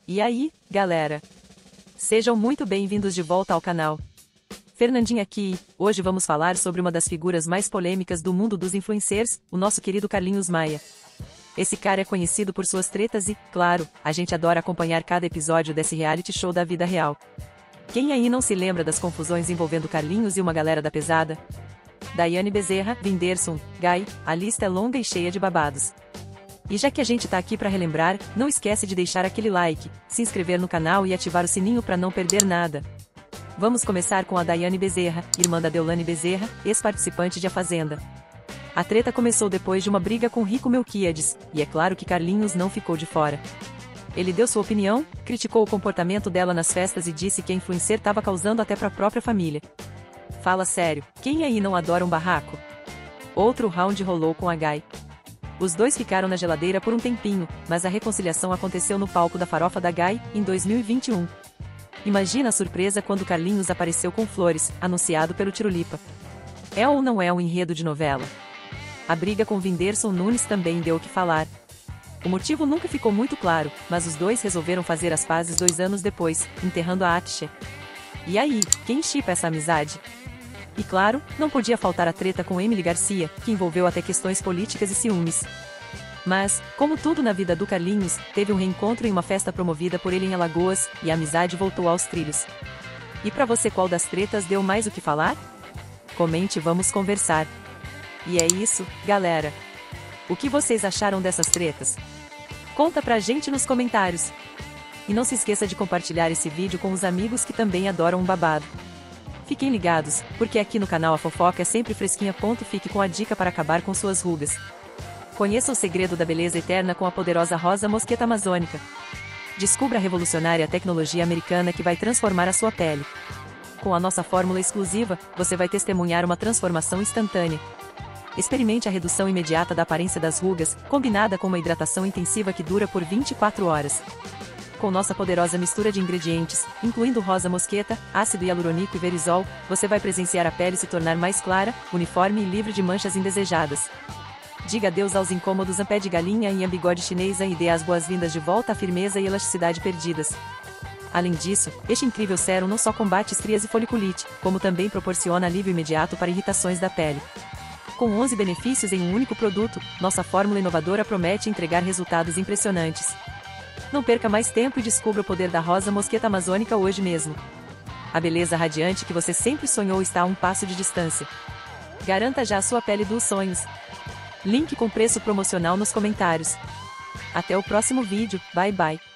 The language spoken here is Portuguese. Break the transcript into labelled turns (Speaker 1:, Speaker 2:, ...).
Speaker 1: E aí, galera? Sejam muito bem-vindos de volta ao canal. Fernandinha aqui, hoje vamos falar sobre uma das figuras mais polêmicas do mundo dos influencers, o nosso querido Carlinhos Maia. Esse cara é conhecido por suas tretas e, claro, a gente adora acompanhar cada episódio desse reality show da vida real. Quem aí não se lembra das confusões envolvendo Carlinhos e uma galera da pesada? Daiane Bezerra, Whindersson, Guy, a lista é longa e cheia de babados. E já que a gente tá aqui pra relembrar, não esquece de deixar aquele like, se inscrever no canal e ativar o sininho pra não perder nada. Vamos começar com a Daiane Bezerra, irmã da Deolane Bezerra, ex-participante de A Fazenda. A treta começou depois de uma briga com Rico Melquiades, e é claro que Carlinhos não ficou de fora. Ele deu sua opinião, criticou o comportamento dela nas festas e disse que a influencer tava causando até pra própria família. Fala sério, quem aí não adora um barraco? Outro round rolou com a Guy. Os dois ficaram na geladeira por um tempinho, mas a reconciliação aconteceu no palco da Farofa da Guy, em 2021. Imagina a surpresa quando Carlinhos apareceu com flores, anunciado pelo Tirulipa. É ou não é um enredo de novela? A briga com Whindersson Nunes também deu o que falar. O motivo nunca ficou muito claro, mas os dois resolveram fazer as pazes 2 anos depois, enterrando a Atisha. E aí, quem shippa essa amizade? E claro, não podia faltar a treta com Emily Garcia, que envolveu até questões políticas e ciúmes. Mas, como tudo na vida do Carlinhos, teve um reencontro em uma festa promovida por ele em Alagoas, e a amizade voltou aos trilhos. E pra você, qual das tretas deu mais o que falar? Comente e vamos conversar. E é isso, galera. O que vocês acharam dessas tretas? Conta pra gente nos comentários. E não se esqueça de compartilhar esse vídeo com os amigos que também adoram um babado. Fiquem ligados, porque aqui no canal a fofoca é sempre fresquinha. Fique com a dica para acabar com suas rugas. Conheça o segredo da beleza eterna com a poderosa rosa mosqueta amazônica. Descubra a revolucionária tecnologia americana que vai transformar a sua pele. Com a nossa fórmula exclusiva, você vai testemunhar uma transformação instantânea. Experimente a redução imediata da aparência das rugas, combinada com uma hidratação intensiva que dura por 24 horas. Com nossa poderosa mistura de ingredientes, incluindo rosa mosqueta, ácido hialurônico e verisol, você vai presenciar a pele se tornar mais clara, uniforme e livre de manchas indesejadas. Diga adeus aos incômodos pé de galinha e a bigode chinesa e dê as boas-vindas de volta à firmeza e elasticidade perdidas. Além disso, este incrível sérum não só combate estrias e foliculite, como também proporciona alívio imediato para irritações da pele. Com 11 benefícios em um único produto, nossa fórmula inovadora promete entregar resultados impressionantes. Não perca mais tempo e descubra o poder da rosa mosqueta amazônica hoje mesmo. A beleza radiante que você sempre sonhou está a um passo de distância. Garanta já a sua pele dos sonhos. Link com preço promocional nos comentários. Até o próximo vídeo, bye bye.